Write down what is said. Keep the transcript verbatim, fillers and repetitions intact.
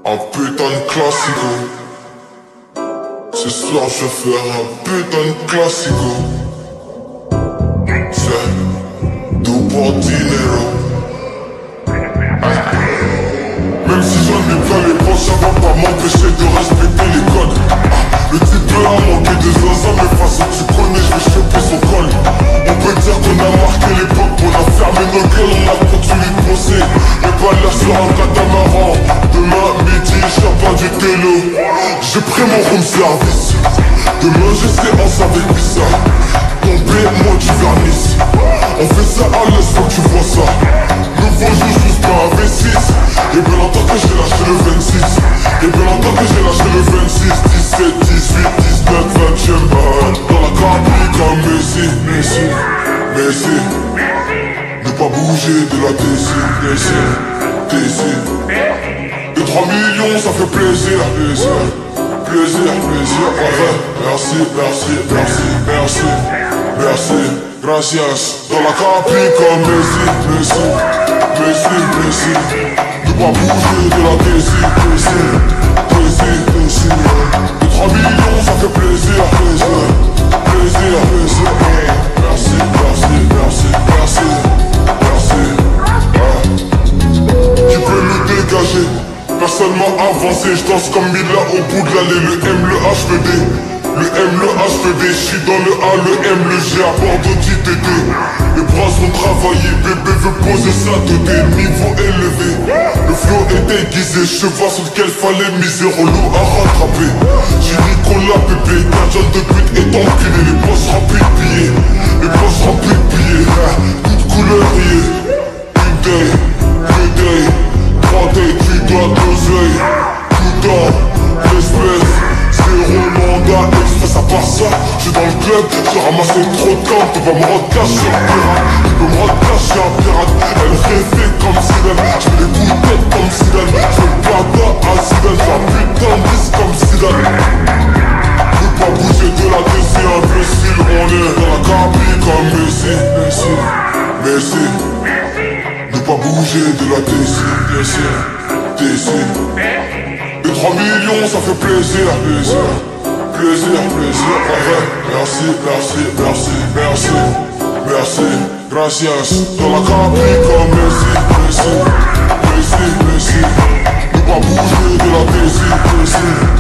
Un putain de classico. Ce soir je fais un putain de classico. C'est tout pour dinero. Même si j'en ai plein les poches, ça va pas m'empêcher de respecter les codes. Le type a manqué de zinzin, mais façon tu connais, je vais choper son col. On peut dire qu'on a marqué l'époque, on a fermé nos gueules, on a continué de bosser. Les balles sur un catamaran. Demain midi, champagne du télo. J'ai pris mon room service. Demain j'ai séance avec Pissa. Tombé, moi du vernis. On fait ça à l'aise, faut que tu vois ça. Nouveau jeu, juste pas un V six. Et bien longtemps que j'ai lâché le vingt-six. Et bien longtemps que j'ai lâché le vingt-six. Dix-sept, dix-huit, dix-neuf, vingtième balle. Dans la cabine comme Messi. Messi, Messi. Ne pas bouger de la D C. D C, D C. Et trois millions ça fait plaisir. Plaisir, plaisir, plaisir. En vrai, merci, merci, merci, merci. Merci, gracias. Dans la cabine comme Messi. Messi, Messi, Messi. Ne pas bouger de la D C. D C, D C, D C. Et trois millions ça fait plaisir. Plaisir, plaisir, plaisir. Merci, merci, merci, merci. Merci, ah. Tu peux me dégager. Personne m'a avancé, je danse comme Mila au bout de l'allée. Le M, le H, le D. Le M, le H, le D. Je suis dans le A, le M, le G. À Bordeaux, T T D. Les bras sont travaillés, bébé veut poser sa tête. Niveau élevé, le flow est déguisé. Cheval sur lequel fallait miser, relou à rattraper. J'ai Nicolas Pépé, gardien de but est empilé. Les poches remplies de billets, les poches remplies de billets. Toutes couleurs une day, deux day, trois day, tu dois d'oseille. Tout dans l'espèce, zéro mandat express. À part ça, j'suis dans le club, j'ai ramassé trop de camp. Tu vas me rendre cash, je suis un pirate. Tu peux me rendre cash, je suis un pirate. Elle rêvait comme Zidane, j'fais des coups de tête comme Zidane. J'fais le plata à Zidane, j'fais un putain de disque comme Zidane. Ne pas bouger de la D C, imbécile. On est dans la cabine comme Messi, Messi, Messi. Ne pas bouger de la D C, D C, D C. Et trois millions ça fait plaisir, plaisir, plaisir, plaisir. En vrai, merci, merci, merci, merci, merci, gracias. Dans la cabine comme Messi, Messi, Messi, Messi. Ne pas bouger de la D C, D C.